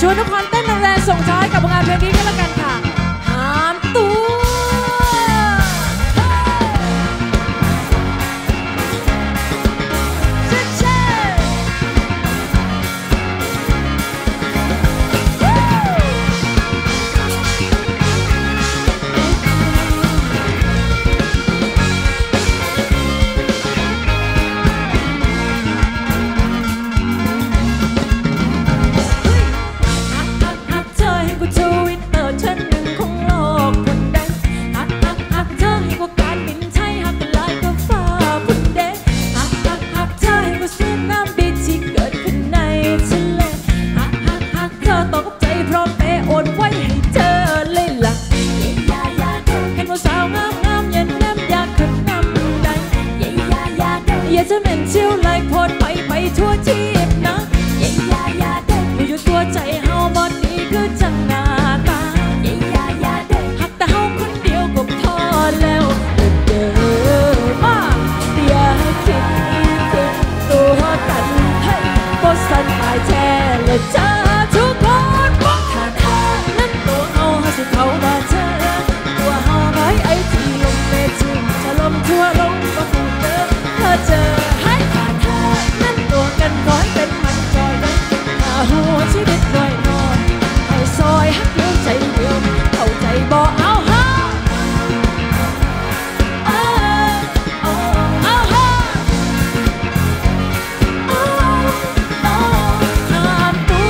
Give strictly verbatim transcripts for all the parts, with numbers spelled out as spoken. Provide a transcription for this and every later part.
วนทุกคนเต้นแรงส่งท้ายกับผลงานเพลงนี้กันละกันค่ะหามตัวจะเป็นเชี่ยวไล่พดไปไปทั่วทีบนะยิ่งยายาเด็กมีอยู่ตัวใจเฮาบอดีคือจังหน้าตายิ่งยายาเด็กหักแต่เฮาคนเดียวก็พอแล้วเดินมาอย่าคิดถึงตัวกันให้บ่สั่นตายแท้และจ้าทุกคนถ้าเธอนั้นตัวเฮาให้สิเขามาเธอตัวเฮาไว้ไอ้ที่ลมเมจิจะลมทั่วลงก็คงเดินถ้าเจอให้ผ่านเธอนั้นตัวกันร้อยเป็นมันจอยเลยถ้าหัวชีวิตน้อยน้อยให้ซอยฮักเดียวใจเดียวเข้าใจบ่เอาฮะเอาเอาฮะเอาเอาห้ามตัว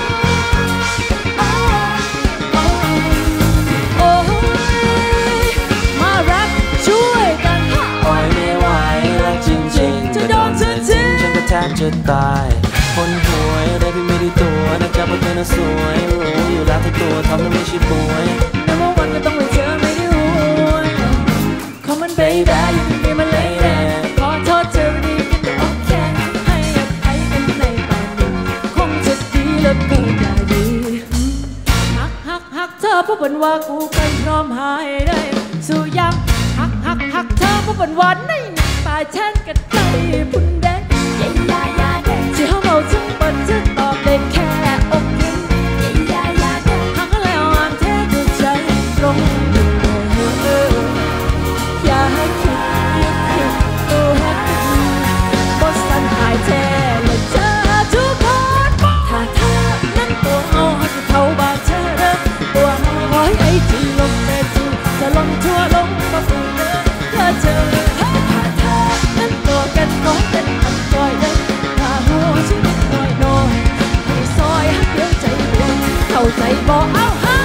โอ้ยมารักช่วยกันปล่อยไม่ไหวรักจริงๆจะโดนฉันทิ้งฉันก็แทบจะตายคนหวยได้พี่ไม่ได้ตัวนะจ๊ะเพราะเธอน่ะสวยรู้อยู่แล้วที่ตัวทำแล้วไม่ใช่ป่วยแต่ว่าวันก็ต้องไปเจอไม่ได้หวยขอมันเบย์ได้อยู่ที่นี่มันเลยแน่ขอโทษเธอดีกันโอเคให้อภัยกันในตอนนี้คงจะดีแล้วก็อย่าดีฮักฮักฮักเธอเพราะเป็นว่ากูเป็นพร้อมหายได้สู้ยังฮักฮักฮักเธอเพราะเป็นวันในตายแทนกันใจพุ่นแดงยิ่งยายาเด็กที่เขาเอาทั้งหมดจะตอบได้แค่อกเห็นยิ่งยายาเด็กหักแล้วอ่านแท้ด้วยใจตรงอย่าให้คิดยึดผิดตัวกันบ่สั่นหายแท้และเจอทุกคนถ้าเธอนั้นตัวเอาให้เขาบาดเธอตัวเอาไว้ไอ้ที่ลมแต่ที่จะลมทั่วลมก็ฟูเดินเธอเจอถ้าเธอนั้นตัวกันน้อยเป็นอันจอยเลยถ้าหัวชีวิตน้อยน้อยให้ซอยหักเดียวใจเดียวเข้าใจบ่เอาฮะ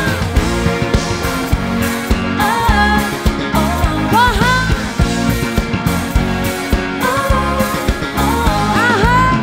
เ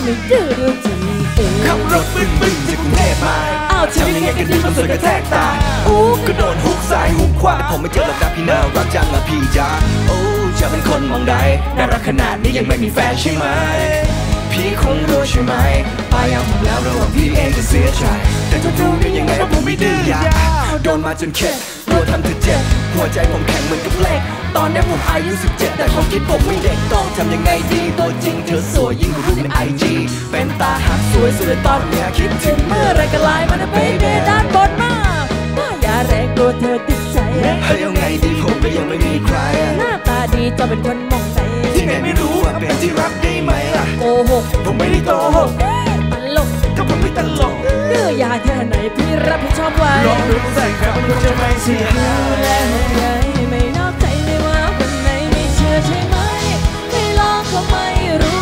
ไม่ดื้อดูทีขับรถบึ้นบึ้นจากกรุงเทพมาอ้าวทำยังไงกันดีความสวยกระแทกตาโอ้ก็โดนหุกซ้ายหุกขวาผมไม่เจอหรอกนะพี่น่ารักจังอะพี่จ๋าโอ้จะเป็นคนมองใดน่ารักขนาดนี้ยังไม่มีแฟนใช่ไหมพี่คงรู้ใช่ไหมพยายามแล้วระหว่างพี่เองจะเสียใจแต่จะรู้ได้ยังไงว่าผมไม่ดื้อยาโดนมาจนเข็ดกลัวทำเธอเจ็บหัวใจผมแข็งเหมือนกับเหล็กตอนนี้ผมอายุสิบเจ็ดแต่ความคิดผมไม่เด็กต้องทำยังไงดีตัวจริงเธอสวยยิ่งกว่ารูปในไอจีเป็นตาหักสวยสุดเลยตอนเนี้ยคิดถึงเมื่อไรก็ไลน์มานะเบบี้ด้านบนมาป้าอย่าแรงกลัวเธอติดใจให้เอาไงดีผมก็ยังไม่มีใครหน้าตาดีจะเป็นคนมองใจที่ไหนไม่รู้ว่าเป็นที่รักได้ไหมล่ะโกหกผมไม่ได้โกหกตลกก็ผมไม่ตลกดื้อยาแค่ไหนพี่รับผิดชอบไว้ลองดูแสงครับมันจะไม่เสียดูแลห่วงใยไม่นอกใจไม่ว่าวันไหนไม่เชื่อใช่ไหมไม่ลองก็ไม่รู้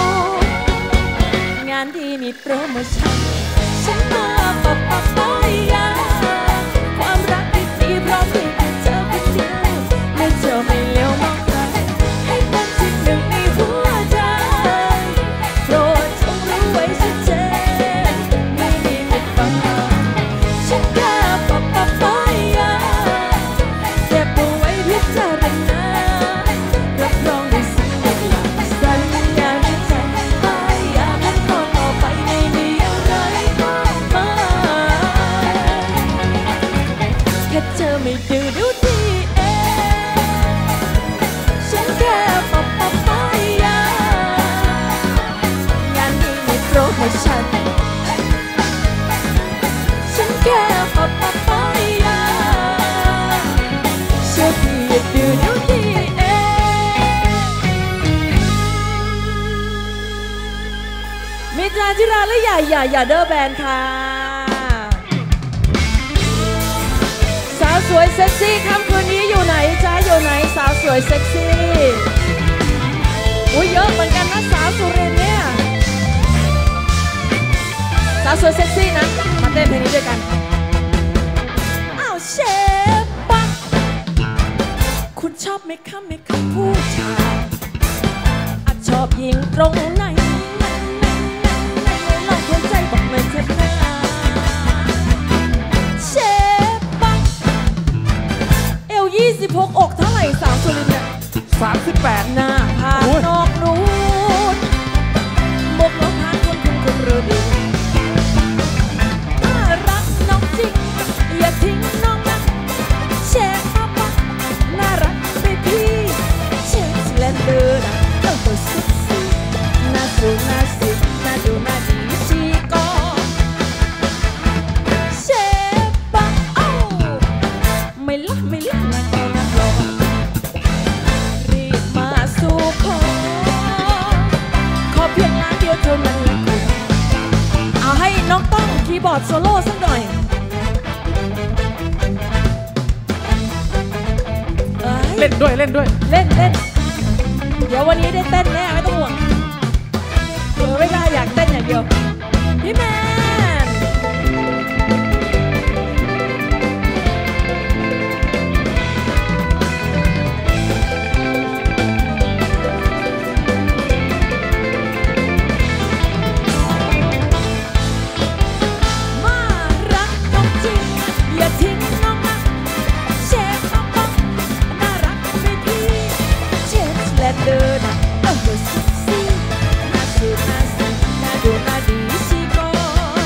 งานดีมีโปรโมชั่นฉันมาปะปะปายาความรักที่ดีพร้อมที่จะเจอคนเดียวไม่เจอไม่เลี้ยวมองใครให้เป็นที่หนึ่งในหัวใจโปรดจงรู้ไว้ชัดเจนไม่มีผิดบังฉันแค่ปะปะปายาเก็บเอาไว้พิจารณารับรองได้สิ่งหลักหลักสัญญาในใจปายาพันต่อต่อไปไม่มีอะไรมากมายแค่เธอไม่ดื้อดูดีเองฉันแค่ปะปะปายางานนี้มีโปรโมชั่นฉันแค่ปะปะปายาเชื่อพี่อย่าดื้อดูดีเองมิตรที่รักและอย่าอย่าอย่าเด้อแบนค่ะสาวสวยเซ็กซี่ค่ำคืนนี้อยู่ไหนจ้าอยู่ไหนสาวสวยเซ็กซี่อุ้ยเยอะเหมือนกันนะสาวสุรินทร์เนี่ยสาวสวยเซ็กซี่นะมาเต้นเพลงนี้ด้วยกันอ้าวเชฟปะคุณชอบไหมคะไหมคะผู้ชายอาจชอบยิงตรงไหนลองทวนใจบอกเลยเถอะนะเชฟปะเอวยี่สิบหกอกเท่าไหร่สาวสุรินทร์เนี่ยสามสิบแปดหน้าผากนอกนูนบกน้องพานคนคุณคุณรู้ดีน่ารักน้องจริงอย่าทิ้งน้องนะเชฟปะปะน่ารักไปพี่เชฟสแลนเดอร์นะเออตัวเซ็กซี่น่าสูงน่าสิน่าดูน่าดีชีก็เชฟปะเอ้าไม่ละไม่ละนักเอานักลองรีบมาสู่ขอขอเพียงล้านเดียวเท่านั้นแหละคุณเอาให้น้องต้องคีย์บอร์ดโซโล่สักหน่อยเล่นด้วยเล่นด้วยเล่นเล่นเดี๋ยววันนี้ได้เต้นแน่ไม่ต้องห่วงเผื่อไม่ได้อยากเต้นอย่างเดียวพี่แมนมารักน้องจริงอย่าทิ้งน้องนะเชฟน้องต้องน่ารักไปพี่เชฟแลนเดอร์นะเออเซ็กซี่น่าสูน่าสิน่าดูน่าดีสิก่อน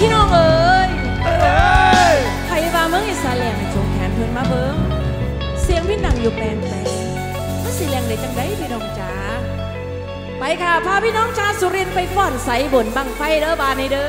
พี่น้องเอ๋ยใครว่าเมืองอีสานแหลงให้โจงแขนเพิ่นมาเบิ่งเสียงพี่หนังอยู่แปลงแปลงมันสิแหลงได้จังไดพี่น้องจ๋าไปค่ะพาพี่น้องชาวสุรินทร์ไปฟ้อนใสบนบังไฟเด้อบานในเด้อ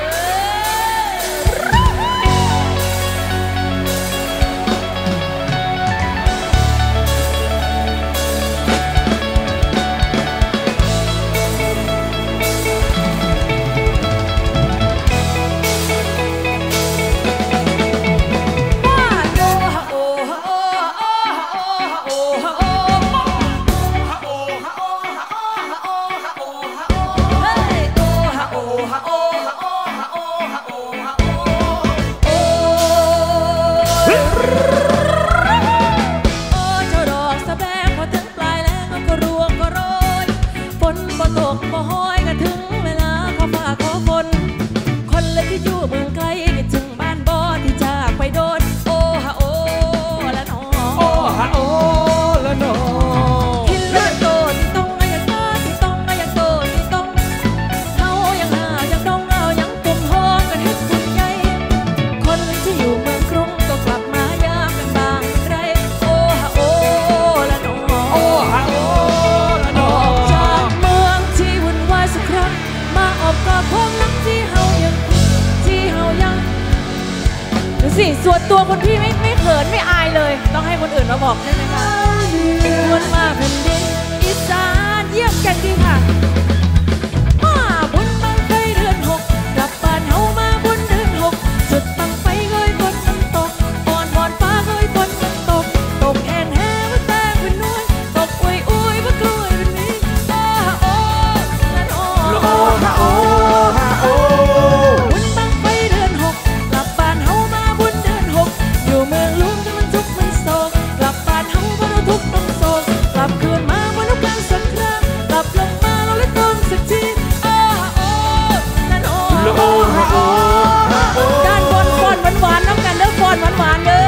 สิส่วนตัวคนพี่ไม่ไม่เขินไม่อายเลยต้องให้คนอื่นมาบอกใช่ไหมคะวนมาแผ่นดินอีสานเยี่ยมกันดีค่ะมาบุญบังไฟเดือนหกกลับบ้านเฮามาบุญเดือนหกจุดบังไฟเงยฝนมันตกอ่อนวอนฟ้าเงยฝนมันตกตกแห้งแห้งว่าแตงเป็นน้อยตกอวยอวยว่ากล้วยเป็นนี้โอ้ฮะโอ้นั่นโอ้โอ้ฮะโอ้ฮะโอ้บุญบังไฟเดือนหกกลับบ้านเฮามาบุญเดือนหกอยู่เมืองลุงที่มันทุกข์มันโศกกลับบ้านเฮาบ่ต้องทุกข์ต้องโศกกลับคืนมาบ่ต้องการสักครั้งกลับลงมาเราเลยต้องสักทีโอ้ฮะโอ้นั่นโอ้โอ้ฮะโอ้ด้านบนฟ้อนหวานๆน้ำกันเด้อฟ้อนหวานๆเด้อ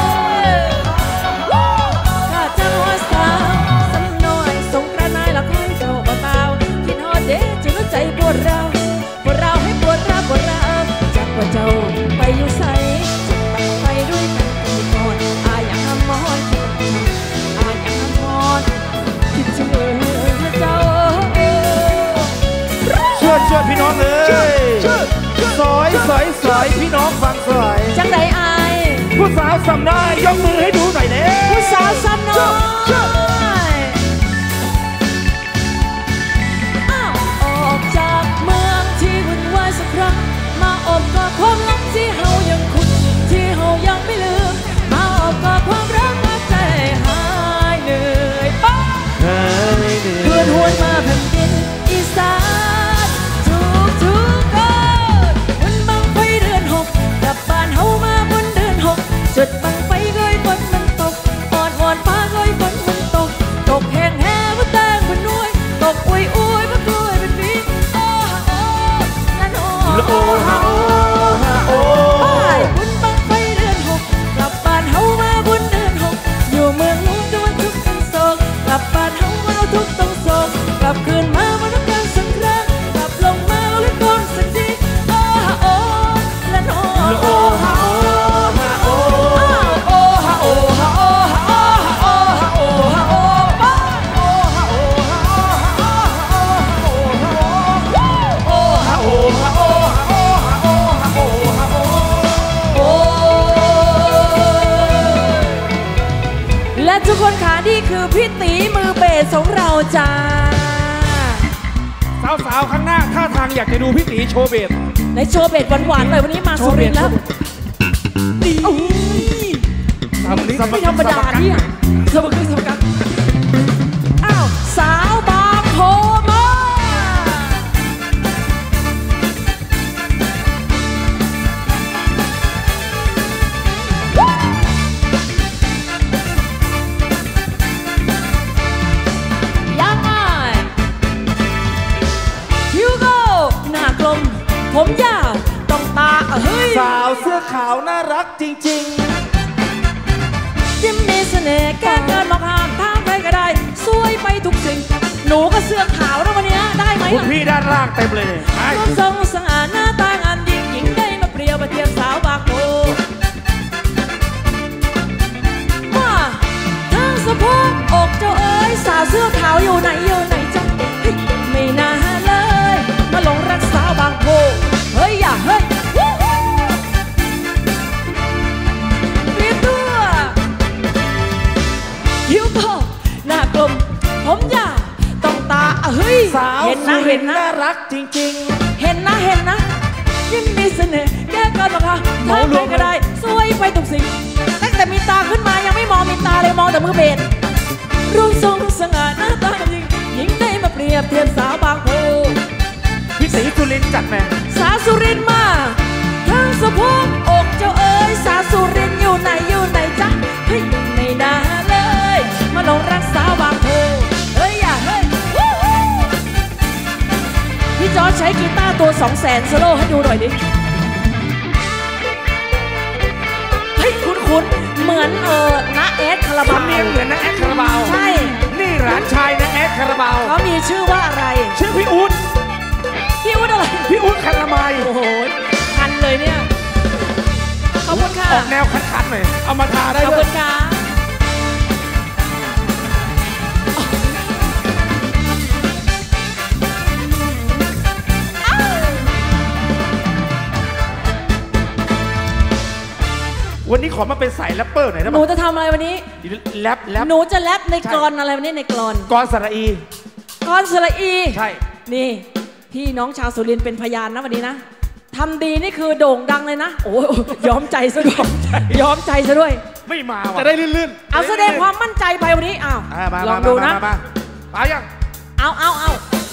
ข้าจังว่าสาวสำน้อยสงกรานต์นายละคอยเจ้าบ่เบาคิดฮอดเด้จนหัวใจปวดร้าวปวดร้าวให้ปวดร้าวปวดร้าวจากว่าเจ้าไปอยู่ไสจุดบังไฟด้วยกันกันก่อนอายังหำมอนอายังหำมอนคิดถึงเอ่ยเจ้าชวนชวนพี่น้องเลยสอยสอยสอยพี่น้องฟังสอยจังไดอายผู้สาวสำน้อยยกมือให้ดูหน่อยเด้ผู้สาวซ้ำน้อยอ้าวออกจากเมืองที่วุ่นวายสักครั้งมาอบกอดความลับที่เฮายังคุ้นที่เฮายังไม่ลืมมาอบกอดความรักมาใจหายเหนื่อยป้าเพื่อนหวนมาแผ่นดินอีสานทุกทุกคนบุญบังไฟเดือนหกกลับบ้านเฮามาบุญเดือนหกจุดบังไฟเงยฝนมันตกอ่อนวอนฟ้าเงยฝนมันตกตกแห้งแห้งว่าแตงเป็นน้อยตกอวยอวยว่ากล้วยเป็นปีโอ้ฮะโอ้นั่นโอ้โอ้ฮะโอ้ฮะโอ้บุญบังไฟเดือนหกกลับบ้านเฮามาบุญเดือนหกอยู่เมืองลุงจนทุกข์เป็นโศกกลับบ้านเฮามาเราทุกข์ต้องโศกกลับคืนมามาต้องการสักครั้งกลับลงมาเราเลยต้องสักทีโอ้ฮะโอ้นั่นโอ้โอ้ฮะโอ้ฮะโอ้โอ้ฮะโอ้ฮะโอ้ฮะโอ้ฮะโอ้ฮะโอ้ป้าโอ้ฮะโอ้ฮะโอ้ฮะโอ้ฮะโอ้ฮะโอ้ฮะโอ้ฮะโอ้ฮะโอ้ฮะโอ้ฮะโอ้ฮะโอ้ฮะโอ้โอ้และทุกคนค่ะนี่คือพี่ตีมือเบสของเราจ้าสาวๆข้างหน้าท่าทางอยากจะดูพี่ตีโชว์เบสในโชว์เบสหวานๆเลยวันนี้มาสุรินทร์แล้วดีไม่ธรรมดาเนี่ยสมคือสมกันอ้าวสาวบางโพมายังไงคิวโก้หน้ากลมผมยาวต้องตาเฮ้ยสาวเสื้อขาวน่ารักจริงๆยิ้มมีเสน่ห์แก้เกินมองข้ามทางใครก็ได้สวยไปทุกสิ่งหนูก็เสื้อขาวนะวันนี้ได้ไหมคุณพี่ด้านล่างเต็มเลยรวมทรงสง่าหน้าตางามยิ่งยิ่งได้มาเปรีประเทียบสาวบางโพมาทั้งสะโพกอกเจ้าเอ๋ยสาวเสื้อขาวอยู่ไหนอยู่ไหนจ๊ะไม่น่าเลยมาหลงรักสาวบางโพเฮ้ยอย่าเฮ้ยเรียบตัวคิ้วโตหน้ากลมผมยาวต้องตาเฮ้ยเห็นนะเห็นนะน่ารักจริงๆเห็นนะเห็นนะยิ้มมีเสน่ห์แก้เกินหรอกค่ะมองใครก็ได้สวยไปทุกสิ่งตั้งแต่มีตาขึ้นมายังไม่มองมีตาเลยมองแต่มือเบสรูปทรงสง่าหน้าตาจริงยิ่งได้มาเปรียบเทียบสาวบางโพพี่ศรีสุรินทร์จัดแม่สาวสุรินทร์มาทั้งสะโพกอกเจ้าเอ๋ยสาวสุรินทร์อยู่ไหนอยู่ไหนจ๊ะเฮ้ยไม่น่าเลยมาหลงรักสาวบางโพเฮ้ยอย่าเฮ้ยพี่จอร์จใช้กีตาร์ตัวสองแสนโซโล่ให้ดูหน่อยดิเฮ้ยคุ้นๆเหมือนเออน้าแอดคาราบาวเนียเหมือนน้าแอดคาราบาวใช่นี่หลานชายน้าแอดคาราบาวเขามีชื่อว่าอะไรชื่อพี่อุ๊ดพี่อุ๊ดอะไรพี่อุ๊ดคาราไมโอ้โหคันเลยเนี่ยขอบคุณค่ะออกแนวคันๆหน่อยเอามาทาได้ด้วยขอบคุณค่ะวันนี้ขอมาเป็นสายแรปเปอร์หน่อยได้ไหมหนูจะทำอะไรวันนี้แรปแรปหนูจะแรปในกลอนอะไรวันนี้ในกลอนกลอนสระอีกลอนสระอีใช่นี่พี่น้องชาวสุรินทร์เป็นพยานนะวันนี้นะทำดีนี่คือโด่งดังเลยนะโอ้ยยอมใจซะด้วยยอมใจซะด้วยไม่มาจะได้ลื่นๆเอาแสดงความมั่นใจไปวันนี้อ้าวลองดูนะมายังเอาเอาเอา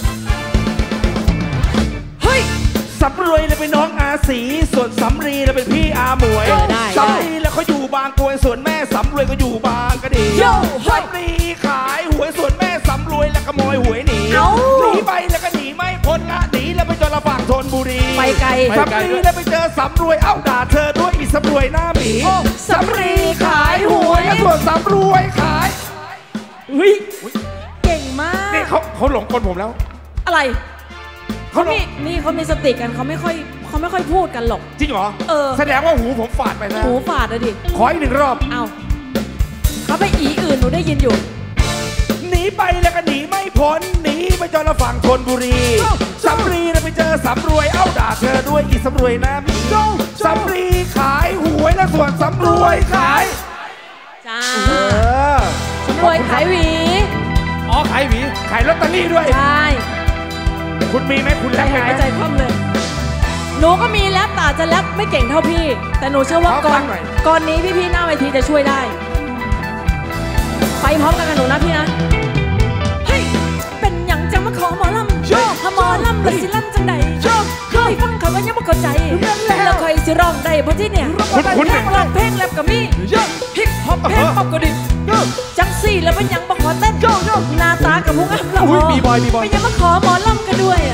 เฮ้ยสำรวยเลยเป็นน้องอาศีส่วนสำรีเลยเป็นพี่อาหมวยสำรีแล้วเขาอยู่บางกรวยส่วนแม่สำรวยก็อยู่บางกระดีสำรีขายหวยส่วนแม่สำรวยแล้วขโมยหวยหนีหนีไปแล้วก็หนีไม่พ้นละหนีแล้วไปจนละฝั่งธนบุรีไปไกลสำรีแล้วไปเจอสำรวยเอ้าด่าเธอด้วยอีสำรวยหน้าหมีสำรีขายหวยส่วนสำรวยขายอุ้ยเก่งมากนี่เขาเขาหลงกลผมแล้วอะไรเขามีนี่เขามีสติกันเขาไม่ค่อยเขาไม่ค่อยพูดกันหรอกจริงเหรอเออแสดงว่าหูผมฝาดไปแล้วหูฝาดเลยดิขออีกหนึ่งรอบเอาเขาไปอีอื่นหนูได้ยินอยู่หนีไปแล้วก็หนีไม่พ้นหนีไปจนละฝั่งธนบุรีสำรีแล้วไปเจอสำรวยเอ้าด่าเธอด้วยอีสำรวยนะพี่สำรีขายหวยแล้วส่วนสำรวยขายจ้าสำรวยขายหวีอ๋อขายหวีขายลอตเตอรี่ด้วยใช่คุณมีไหมคุณแรปหายใจคว่ำเลยหนูก็มีแรปแต่จะแรปไม่เก่งเท่าพี่แต่หนูเชื่อว่าก่อนก่อนนี้พี่ๆหน้าเวทีจะช่วยได้ไปพร้อมกันกับหนูนะพี่นะเฮ้ยเป็นอย่างจังมาขอหมอลำถ้าหมอลำละสิลำจังใดเคยฟังเขาก็ยังไม่เข้าใจแล้วคอยสิร้องได้เพราะที่เนี่ยเพลงร้องเพลงแรปกับมี่ฮิปฮอปเพลงป๊อปก็ดิจังซี่แล้วเป็นยังมาขอเต้นหน้าตากับพุงอัพละหอเป็นยังมาขอหมอลำกันด้วย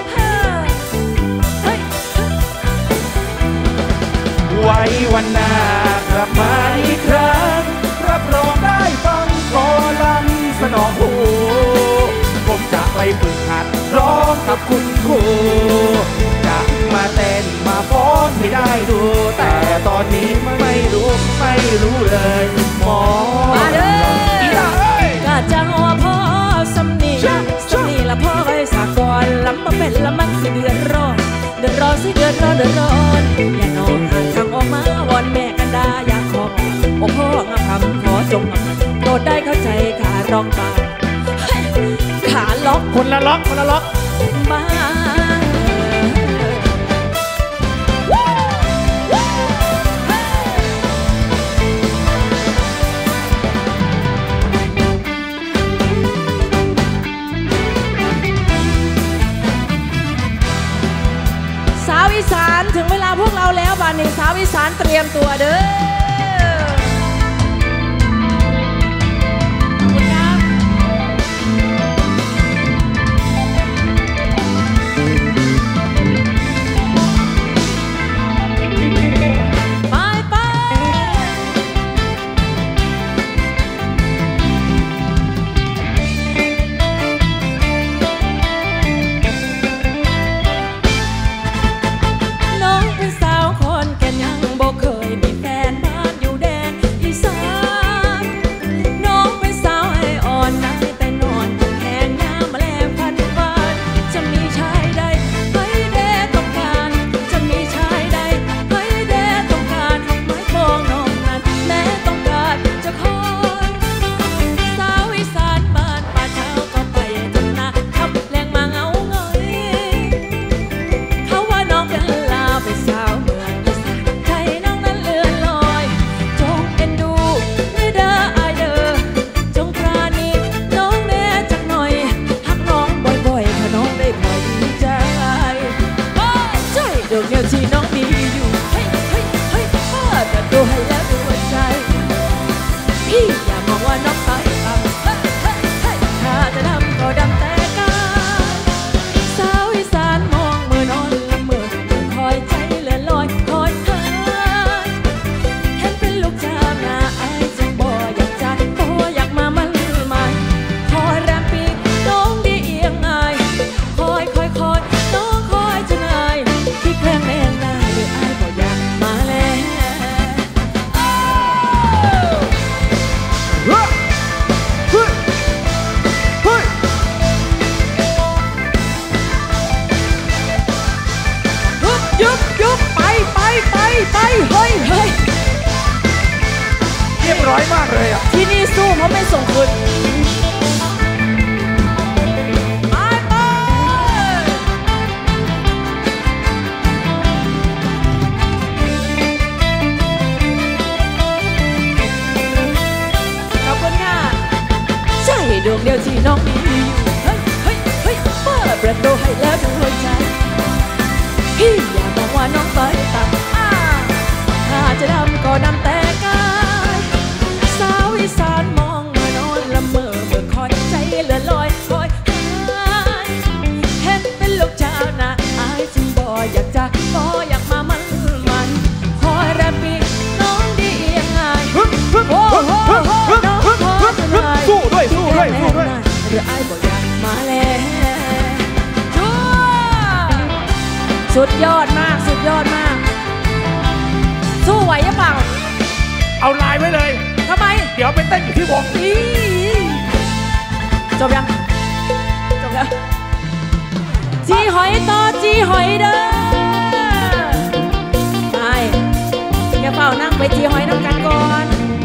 ไว้วันหน้ากลับมาอีกครั้งรับรองได้ฟังกอลังสนอหูผมจะไปฝึกหัดร้องกับคุณครูจะมาเต้นมาฟ้อนให้ได้ดูแต่ตอนนี้ไม่รู้ไม่รู้เลยหมอมาเลยก็จังว่าพ่อสำนีสำนีละพ่อไว้สากลลำมาเป็นละมันสิเดือดร้อนเดือดร้อนสิเดือดร้อนเดือดร้อนอย่านอนหาทางออกมาวอนแม่กันดาอยากขอโอ้พ่องามคำขอจงโปรดได้เข้าใจขาร้องตาขาล็อกคนละล็อกคนละล็อกมาสาวอีสานถึงเวลาพวกเราแล้วบ้านนี้สาวอีสานเตรียมตัวเด้อขอบคุณครับไปไปน้องเป็นสาวคนยุบยุบไปไปไปไปเฮ้ยเฮ้ยเรียบร้อยมากเลยอ่ะที่นี่สู้เพราะไม่ส่งคืนดวงเดียวที่น้องมีอยู่เฮ้ยเฮ้ยเฮ้ยเปิดประตูให้แล้วดูหัวใจพี่อย่าบอกว่าน้องไปต่ำอ้าถ้าจะดำก็ดำแต่กายสาวอีสานมองมานอนละเมอเมื่อคอยใจเลื่อนลอยคอยหายเห็นเป็นลูกเจ้านะอายจึงบ่อยากจะบ่อยากมามันมันคอยแรปปี้น้องดียังไงโอ้โหน้องขอจะไหนสู้ด้วยสู้ด้วยสู้ด้วยหรือไอ้บอกอยากมาแล้วชัวสุดยอดมากสุดยอดมากสู้ไหวหรือเปล่าเอาลายไว้เลยทำไมเดี๋ยวไปเต้นอยู่ที่วงจบยังจบแล้วจีหอยต่อจีหอยเด้อไปอย่าเป่านั่งไปจีหอยน้ำกันก่อน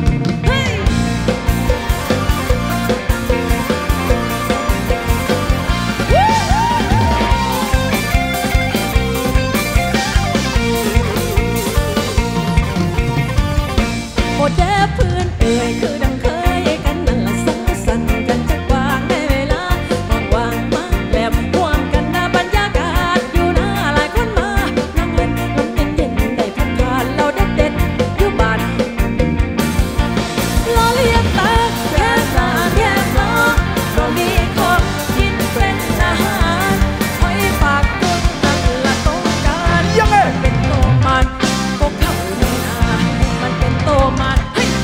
หมดแย่เพื่อนเอ่ยคือดังเคยกันนั่นละสังสรรค์กันจักวางในเวลาว่างๆมาแบบร่วมกันหน้าบรรยากาศอยู่หน้าหลายคนมานั่งเล่นลมเย็นๆได้พัดผ่านเราเด็ดๆอยู่บ้านล้อเลียนตาแค่ตาแค่น้องเรามีของกินเป็นอาหารหอยปากกุ้งนั่นละต้องการยังไงเป็นโตมันก็เข้าในนามันเป็นโตมัน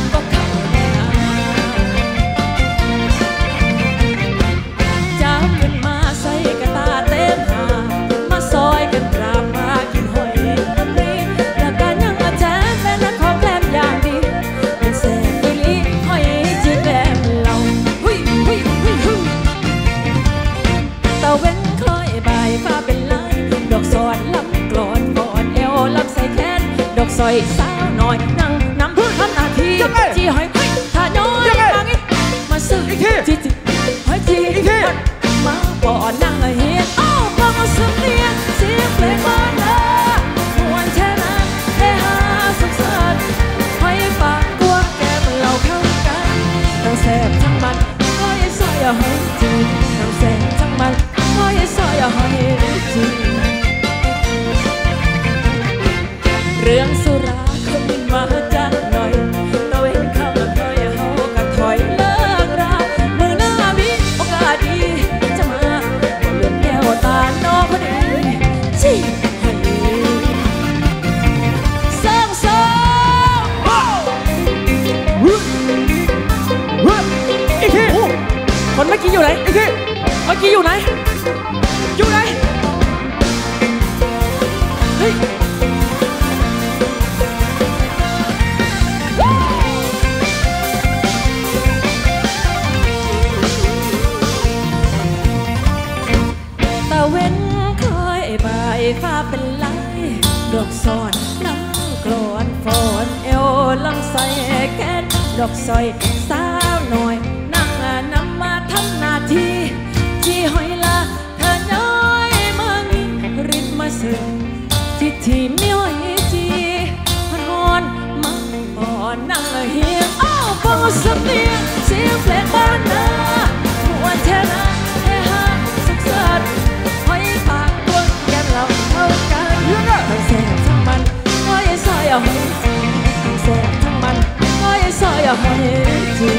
ซอยสาวหน่อยนั่งน้ำทำหน้าที่จีหอยถ้าน้อยมางี้มาซื้อจีจีหอยจีมาบ่อนั่งเฮียอ้าวฟังเสียงเสียงเพลงบ้านละมวนแช่น้ำเฮฮาสุขสันต์หอยปากกวางแก้มเราเข้ากันทั้งแสบทั้งมันหอยซอยหอยจีทั้งแสบทั้งมันหอยซอยหอยจีเรื่องสุราคงมาจัดหน่อยตะเวนเข้ามาคอยเฮาก็ถอยเลิกรามือหน้ามีโอกาสดีจะมาเลือนแก้วตาน้องพอดีจี้ให้เซิงเซิงอีกทีคนเมื่อกี้อยู่ไหนอีกทีเมื่อกี้อยู่ไหนอยู่ไหนเฮ้ยเว้นคอยบ่ายฟ้าเป็นลายดอกซอนน้ำกลอนฝนเอวลังใส่แก้นดอกซอยสาวหน่อยนั่งนำมาทำหน้าที่จีหอยละเธอน้อยมางี้ริดมาเสิร์ฟที่ที่มีหอยจีพนอนมาอ่อนนั่งเฮียอ้าวฟังสำเนียงเสียงเพลงบ้านนาหัวแทนาเฮฮาสุขสันต์หอยปากกวางแก้มเราเข้ากันทั้งแสบทั้งมันหอยซอยหอยจีทั้งแสบทั้งมันหอยซอยหอยจี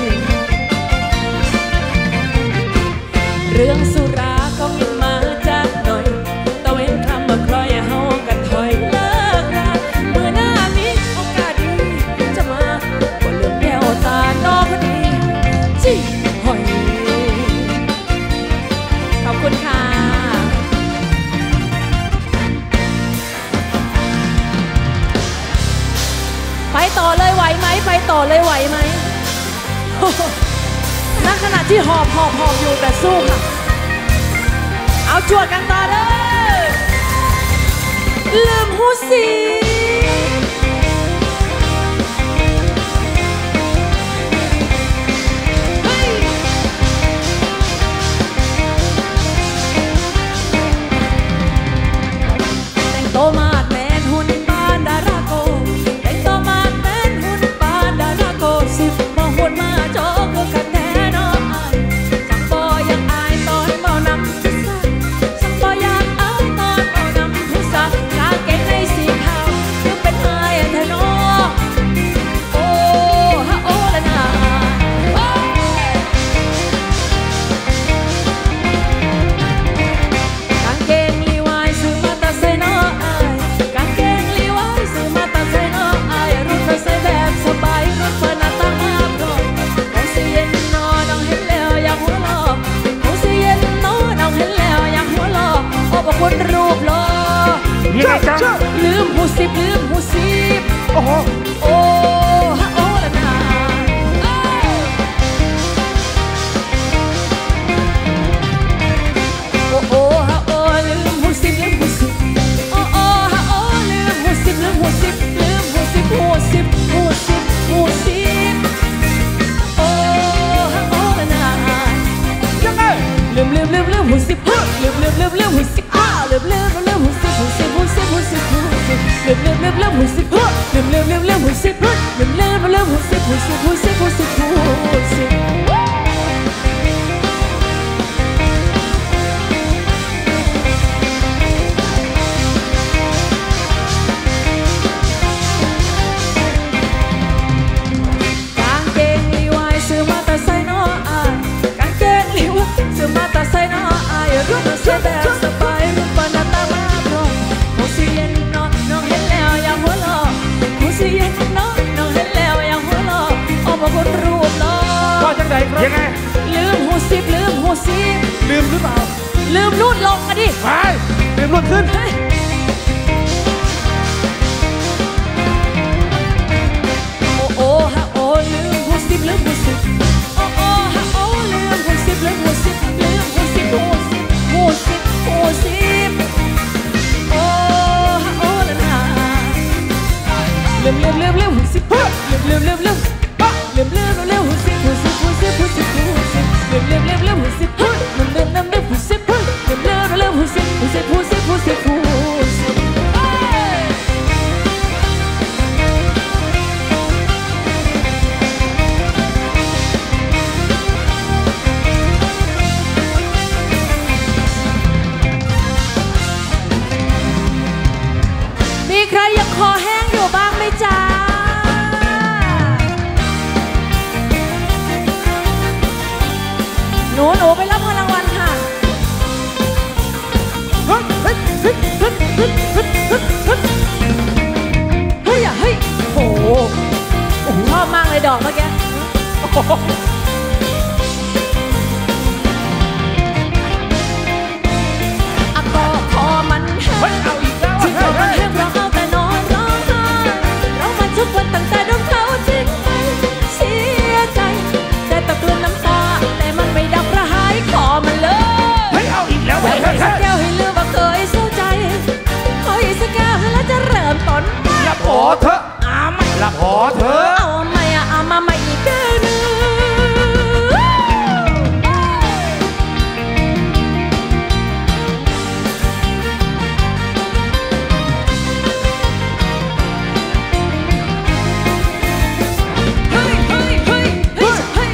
เรื่องสุราก็กินมาจากหน่อยตะเวนคำมาคอยเฮากันถอยเลิกราเมื่อหน้ามีโอกาสดีจะมาบ่ลืมแก้วตาน้องพอดีจี้หอยขอบคุณค่ะไปต่อเลยไหวไหมไปต่อเลยไหวไหมณขณะที่หอบหอบหอบอยู่แต่สู้ค่ะเอาจวดกันต่อเด้อลืมหูสีแต่งโตมาดแมนหุ่นปานดาราโกแต่งโตมาดแมนหุ่นปานดาราโกสิบมาหุ่นมาโจก็กันแท้น้องอายจังบ่อยากอายตอนเมานำผู้สาวจังบ่อยากอายตอนเมานำผู้สาวกางเกงในสีขาวยังเป็นไห้แท้น้องโอ้ฮะโอ้ละนาโอ้กางเกงลีวายซื้อมาแต่ใส่น้องอายกางเกงลีวายซื้อมาแต่ใส่น้องอายรุ่นมาใส่แบบสบายรุ่นเปิดหน้าต่างมาพร้อมของสิเย็นนอน้องเห็นแล้วอยากหัวเราะของสิเย็นนอน้องเห็นแล้วอยากหัวเราะโอ้บอกคนรูปหล่อยังไงจ๊ะลืมหูสิบลืมหูสิบโอ้โหโอ้ฮะโอ้ละนาเอ้ยโอ้โอ้ฮะโอ้ลืมหูสิบลืมหูสิบโอ้โอ้ฮะโอ้ลืมหูสิบลืมหูสิบลืมหูสิบหูสิบหูสิบหูสิบโอ้ฮะโอ้ละนายังไงลืมลืมลืมลืมหูสิบลืมลืมลืมลืมหูสิบอ้าวลืมลืมลืมหูสิบหูสิบหูสิบหูสิบหูสิบลืมลืมลืมลืมหูสิบลืมลืมลืมลืมหูสิบลืมลืมลืมหูสิบหูสิบหูสิบหูสิบหูสิบกางเกงลีวายซื้อมาแต่ใส่น้ออายกางเกงลีวายซื้อมาแต่ใส่น้ออายรุ่นเสื้อแบบสบายรุ่นปานหน้าตามาพร้อมของสิเย็นนอนน้องเห็นแล้วอยากหัวเราะของสิเย็นนอนน้องเห็นแล้วอยากหัวเราะโอ้บอกคนรูปหล่อว่าจังไดครับยังไงลืมหูสิบลืมหูสิบลืมหรือเปล่าลืมรูดลงอะดิไปลืมรุ่นขึ้นเฮ้ยโอ้โอ้ฮะโอ้ลืมหูสิบลืมหูสิบโอ้โอ้ฮะโอ้ลืมหูสิบลืมหูสิบลืมหูสิบหูสิบหูสิบหูสิบโอ้ฮะโอ้ละนาลืมลืมลืมลืมหูสิบลืมลืมลืมลืมลืมลืมลืมหูสิบหูสิบหูสิบหูสิบหูสิบลืมลืมลืมลืมหูสิบลืมลืมลืมลืมหูสิบลืมลืมลืมหูสิบหูสิบหูสิบหูสิบหูสิบมีใครยังคอแห้งอยู่บ้างไหมจ๊ะหนูหนูไปรับเงินรางวัลค่ะเฮ้ยเฮ้ยเฮ้ยเฮ้ยเฮ้ยเฮ้ยเฮ้ยเฮ้ยเฮ้ยอะเฮ้ยโอ้โหชอบมากเลยดอกเมื่อกี้อะก็พอมันแห้งที่พอมันแห้งเพราะเอาแต่นอนร้องไห้ร้องมาทุกวันตั้งแต่โดนเขาทิ้งไปเสียใจแต่ตะกลืนน้ำตาแต่มันไม่ดับกระหายคอมันเลยเฮ้ยเอาอีกแล้วเฮ้ยเฮ้ยสัเฮ้กยแก้วให้ลืมว่าเคยเศร้าใจขออีกสักแก้วแล้วจะเริ่มต้นใหม่หลับพอเถอะอาไม่หลับพอเถอะเอาใหม่อะเอามาใหม่อีกแก้วหนึ่งเฮ้ยเฮ้ยเฮ้ยเฮ้ยเฮ้ย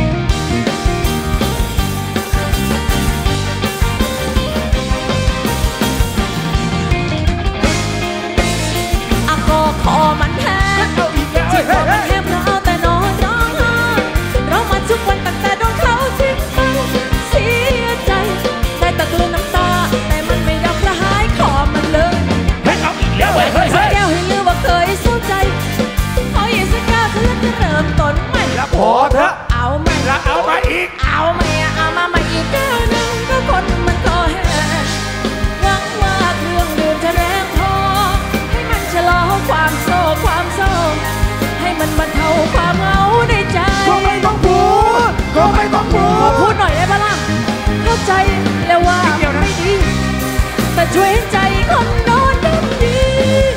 อะก็คอมันแห้งเอาอีกแล้วที่เฮ้ยพอเฮ้ยมันแห้งเพราะเอาแต่นอนร้องไห้ร้องมาทุกวันตั้งแต่โดนเขาทิ้งไปเสียใจได้ตะกลืนน้ำตาแต่มันไม่ดับกระหายคอมันเลยเฮ้ยเอาอีกแล้วเฮ้ยเฮ้ยสักเฮ้ยแก้วให้ลืมว่าเคยเศร้าใจขออีกสักแก้วเธอจะเริ่มต้นใหม่หลับพอเถอะเอาใหม่แล้วเอามาอีกเอาใหม่อะเอามาใหม่อีกแก้วหนึ่งก็คนมันก็แห้งหวังว่าเครื่องดื่มจะแรงพอให้มันชะลอความโศกความเศร้าให้มันบรรเทาความเหงาในใจก็ไม่ต้องพูดก็ไม่ต้องพูขอดพูดหน่อยได้ปะล่ะเข้าใจแล้วว่ามันไม่ดี แต่ช่วยให้ใจคนโดนดำดี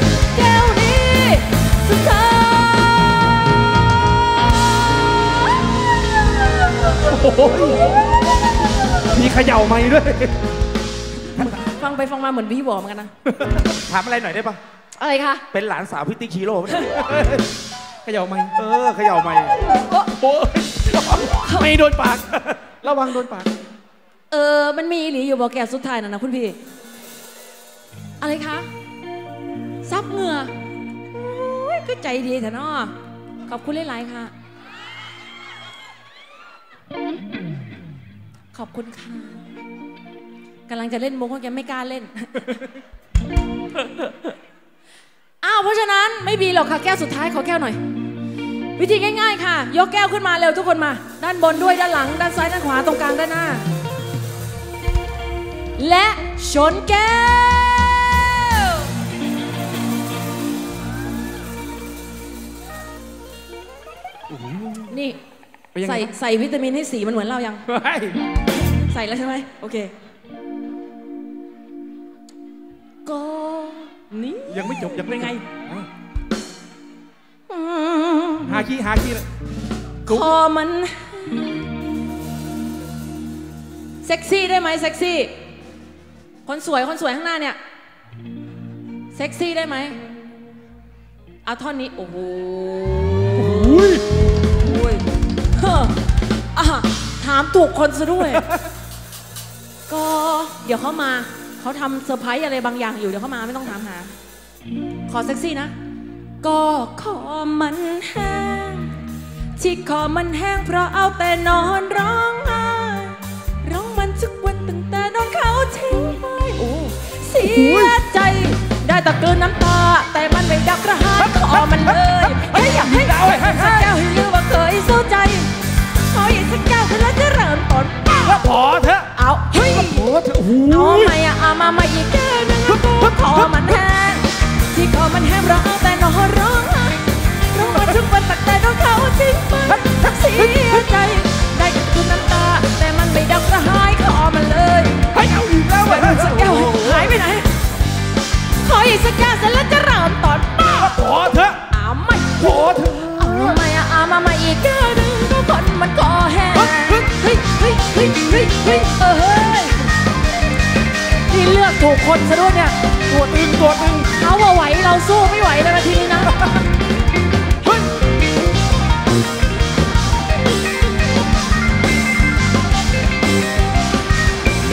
เขย่าไม้ด้วยฟังไปฟังมาเหมือนวีบอเหมือนกันนะถามอะไรหน่อยได้ปะอะไรคะเป็นหลานสาวพี่ติ๊กชิโร่ไหมเขย่าไม่เออเขย่าไม้โอ้ยไม่โดนปาก ระวังโดนปากเออมันมีอีหลีอยู่บอกแกสุดท้ายนะนะคุณพี่อะไรคะซับเหงื่อโอ้ยก็ใจดีแต่เนาะขอบคุณหลายๆค่ะขอบคุณค่ะกำลังจะเล่นมุกก็แกไม่กล้าเล่น อ้าวเพราะฉะนั้นไม่มีหรอกค่ะแก้วสุดท้ายขอแก้วหน่อยวิธีง่ายๆค่ะยกแก้วขึ้นมาเร็วทุกคนมาด้านบนด้วยด้านหลังด้านซ้ายด้านขวาตรงกลางด้านหน้าและชนแก้วนี่ใส่ใส่วิตามินให้สีมันเหมือนเรายังใส่แล้วใช่ไหมโอเคก็นี่ยังไม่จบยังเป็นไงหาขี้หาขี้เลยคอมันเซ็กซี่ได้ไหมเซ็กซี่คนสวยคนสวยข้างหน้าเนี่ยเซ็กซี่ได้ไหมเอาท่อนนี้โอ้โหถามถูกคนซะด้วยก็เดี๋ยวเขามาเขาทำเซอร์ไพรส์อะไรบางอย่างอยู่เดี๋ยวเขามาไม่ต้องถามหาขอเซ็กซี่นะก็คอมันแห้งที่คอมันแห้งเพราะเอาแต่นอนร้องไห้ร้องมันทุกวันตั้งแต่โดนเขาทิ้งไปโอ้เสียใจได้แต่กลืนน้ำตาแต่มันไม่ดักระหายคอมันเลยเฮ้ยอยากให้สักแก้วให้รู้ว่าเคยสู้ใจขออีกสักแก้วเพื่อแล้วจะเริ่มต้นว่าพอเถอะเอาเฮ้ยพอเถอะเอาใหม่อะเอามาใหม่อีกแก้วนึงก็คอมันแห้งที่คอมันแห้งร้องแต่นอนร้องไห้ร้องมาทุกวันตั้งแต่โดนเขาทิ้งไปเสียใจได้แต่กลืนน้ำตาแต่มันไม่ดักระหายคอมันเลยให้เอาอีกแล้วเว้ยสักแก้วหายไปไหนขออีกสักแก้วเสร็จแล้วจะเริ่มต้นพอเถอะเอาไม่พอเถอะเอาใหม่อะเอามาใหม่อีกแก้วนึงก็คนมันคอแห้งเฮ้ยเฮ้ยเฮ้ยเฮ้ยเฮ้ยเออเฮ้ยนี่เลือกถูกคนซะด้วยเนี่ยตัวตึงตัวตึงเขาว่าไหวเราสู้ไม่ไหวเลยนาทีนี้นะ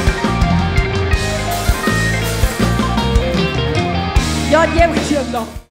ยอดเยี่ยมเชียงดอก